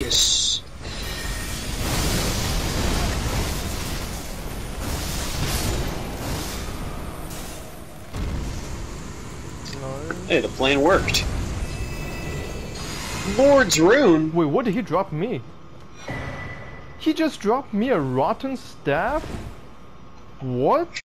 Nice. Hey, the plan worked. Lord's Rune? Wait, what did he drop me? He just dropped me a rotten staff? What?